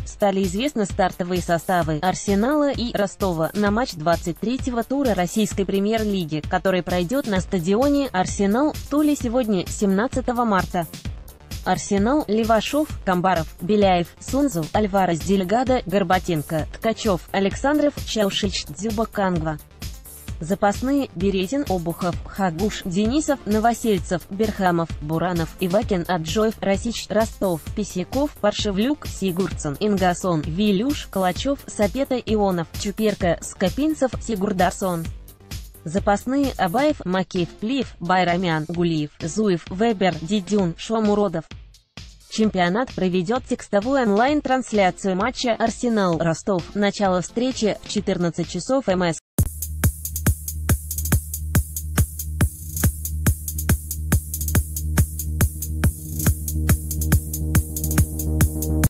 Стали известны стартовые составы Арсенала и Ростова на матч 23-го тура российской премьер-лиги, который пройдет на стадионе «Арсенал» в Туле сегодня, 17 марта. Арсенал: Левашов, Камбаров, Беляев, Сунзу, Альварес, Дельгадо, Горбатенко, Ткачев, Александров, Чаушич, Дзюба, Кангва. Запасные: Березин, Обухов, Хагуш, Денисов, Новосельцев, Берхамов, Буранов, Ивакин, Аджоев, Росич, Ростов, Писяков, Паршевлюк, Сигурдсон, Ингасон, Вилюш, Калачев, Сапета, Ионов, Чуперка, Скопинцев, Сигурдарсон. Запасные: Абаев, Макеев, Плиев, Байрамян, Гулиев, Зуев, Вебер, Дидюн, Шомуродов. Чемпионат проведет текстовую онлайн-трансляцию матча Арсенал-Ростов. Начало встречи в 14 часов МС.